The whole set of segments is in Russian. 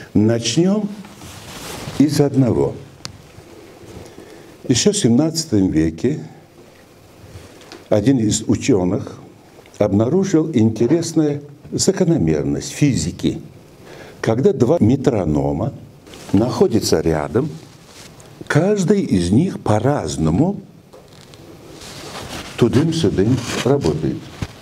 Начнем из одного. Еще в 17 веке один из ученых обнаружил интересную закономерность физики. Когда два метронома находятся рядом, каждый из них по-разному тудым-сюдым работает.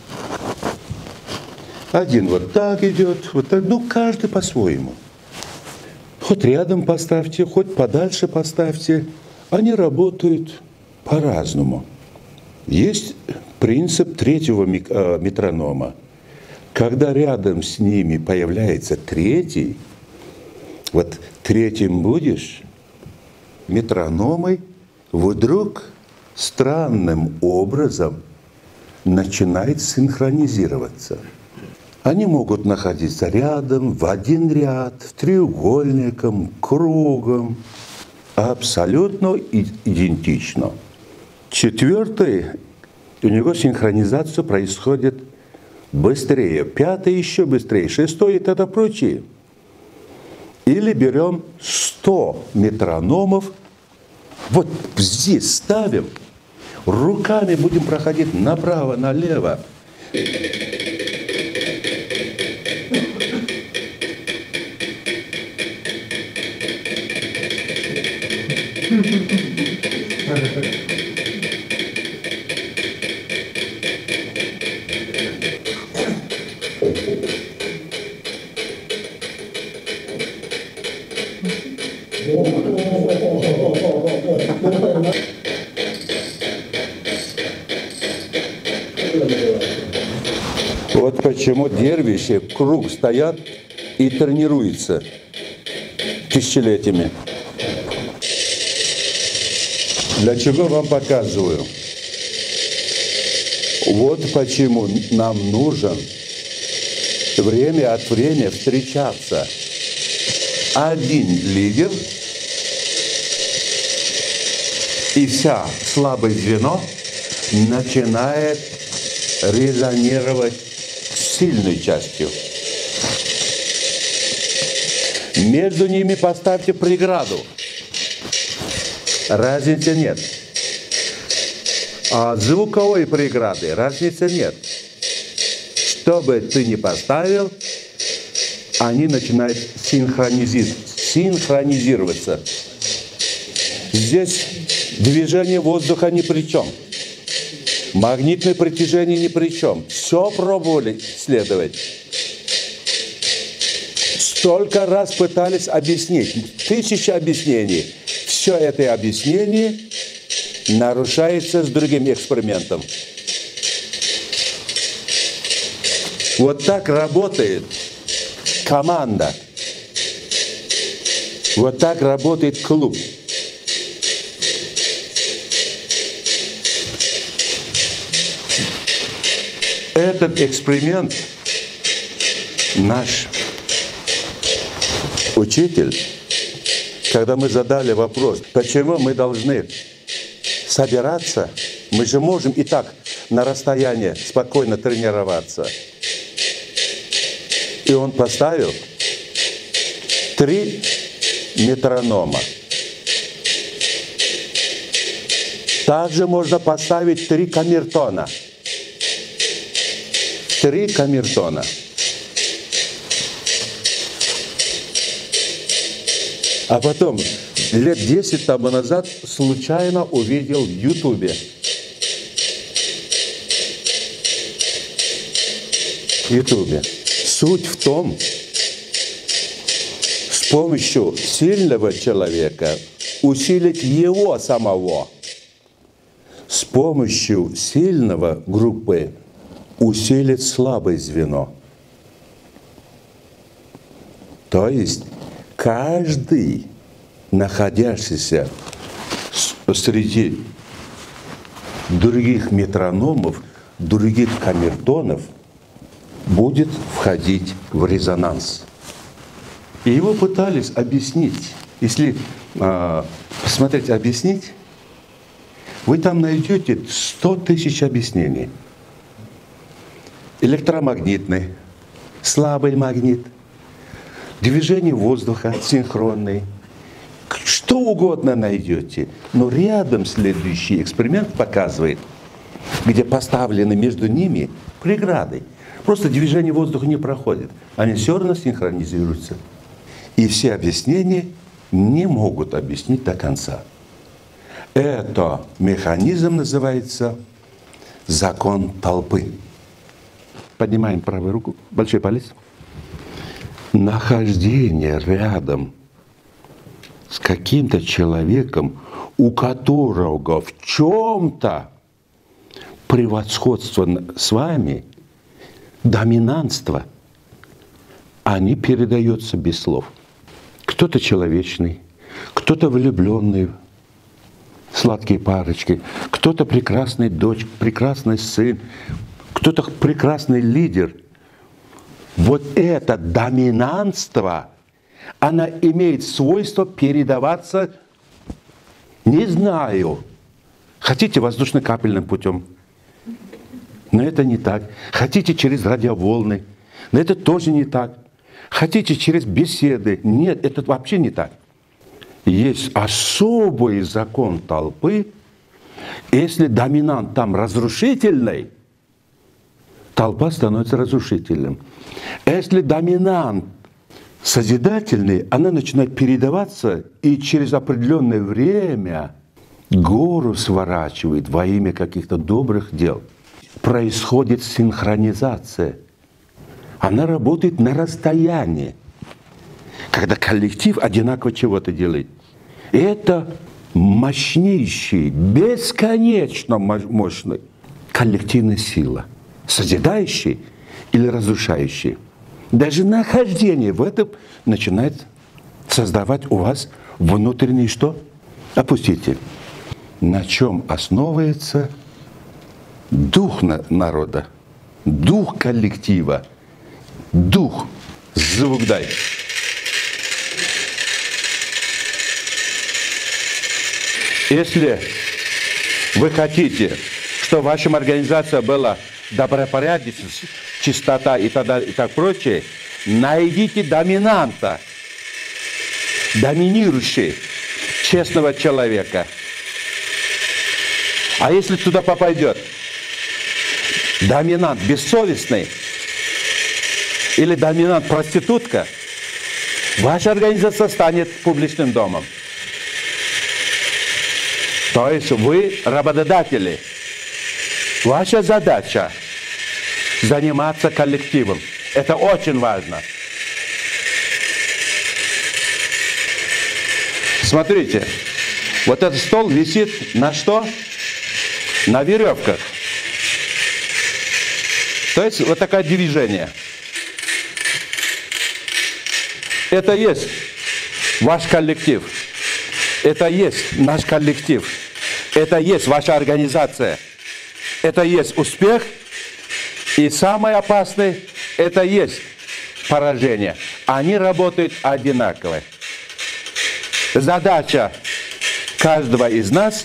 Один вот так идет, вот так, ну каждый по-своему. Хоть рядом поставьте, хоть подальше поставьте, они работают по-разному. Есть принцип третьего метронома. Когда рядом с ними появляется третий, вот третьим будешь, метрономы вдруг странным образом начинают синхронизироваться. Они могут находиться рядом, в один ряд, треугольником, кругом, абсолютно идентично. Четвертый, у него синхронизация происходит быстрее, пятый еще быстрее, шестой и т.д. прочее. Или берем 100 метрономов, вот здесь ставим, руками будем проходить направо, налево. Вот почему дервиши в круг стоят и тренируются тысячелетиями. Для чего вам показываю? Вот почему нам нужен время от времени встречаться. Один лидер и вся слабое звено начинает резонировать с сильной частью. Между ними поставьте преграду. Разницы нет. А звуковой преграды разницы нет. Что бы ты ни поставил, они начинают синхронизироваться. Здесь движение воздуха ни при чем. Магнитное притяжение ни при чем. Все пробовали исследовать. Столько раз пытались объяснить. 1000 объяснений. Все это объяснение нарушается с другим экспериментом. Вот так работает команда. Вот так работает клуб. Этот эксперимент наш учитель, когда мы задали вопрос, почему мы должны собираться, мы же можем и так на расстоянии спокойно тренироваться. И он поставил 3 метронома. Также можно поставить 3 камертона. 3 камертона. А потом, лет 10 тому назад, случайно увидел в Ютубе. Суть в том, с помощью сильного человека усилить его самого. С помощью сильного группы усилить слабое звено. То есть каждый, находящийся среди других метрономов, других камертонов, будет входить в резонанс. И его пытались объяснить. Если посмотреть, объяснить, вы там найдете 100 000 объяснений. Электромагнитный, слабый магнит, движение воздуха синхронный, что угодно найдете. Но рядом следующий эксперимент показывает, где поставлены между ними преграды. Просто движение воздуха не проходит. Они все равно синхронизируются. И все объяснения не могут объяснить до конца. Это механизм называется закон толпы. Поднимаем правую руку, большой палец. Нахождение рядом с каким-то человеком, у которого в чем-то превосходство с вами, доминантство, они передаются без слов. Кто-то человечный, кто-то влюбленный, сладкие парочки, кто-то прекрасный дочь, прекрасный сын, кто-то прекрасный лидер. Вот это доминантство, она имеет свойство передаваться, не знаю, хотите воздушно-капельным путем, но это не так. Хотите через радиоволны, но это тоже не так. Хотите через беседы, нет, это вообще не так. Есть особый закон толпы. Если доминант там разрушительный, толпа становится разрушительным. Если доминант созидательный, она начинает передаваться и через определенное время гору сворачивает во имя каких-то добрых дел. Происходит синхронизация. Она работает на расстоянии, когда коллектив одинаково чего-то делает. Это мощнейший, бесконечно мощный коллективная сила, созидающая или разрушающая. Даже нахождение в этом начинает создавать у вас внутренний что? Опустите. На чем основывается дух народа, дух коллектива, дух. Звук дай. Если вы хотите, чтобы ваша организация была добропорядочность, чистота и так прочее, найдите доминанта, доминирующего, честного человека. А если туда попадет доминант бессовестный или доминант проститутка, ваша организация станет публичным домом. То есть вы работодатели. Ваша задача заниматься коллективом. Это очень важно. Смотрите, вот этот стол висит на что? На веревках. То есть вот такое движение. Это есть ваш коллектив. Это есть наш коллектив. Это есть ваша организация. Это есть успех. И самое опасное, это есть поражение. Они работают одинаково. Задача каждого из нас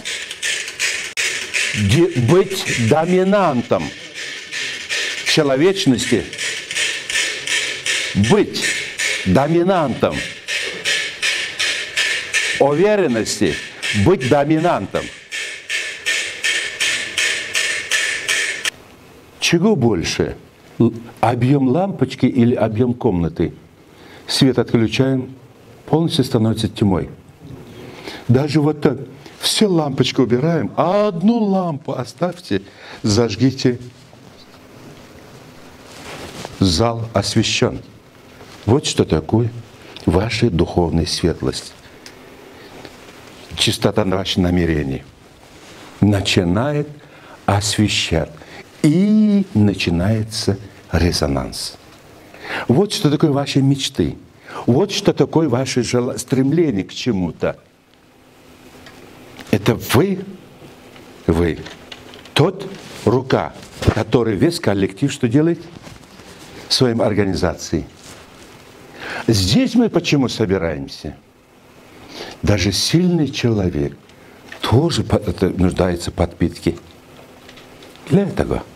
быть доминантом человечности, быть доминантом уверенности, быть доминантом. Чего больше? Объем лампочки или объем комнаты? Свет отключаем, полностью становится тьмой. Даже вот так. Все лампочки убираем, а одну лампу оставьте, зажгите. Зал освещен. Вот что такое ваша духовная светлость. Чистота ваших намерений начинает освещать. И начинается резонанс. Вот что такое ваши мечты. Вот что такое ваше стремление к чему-то. Это вы, тот рука, который весь коллектив что делает? Своим организацией. Здесь мы почему собираемся? Даже сильный человек тоже нуждается в подпитке. Для этого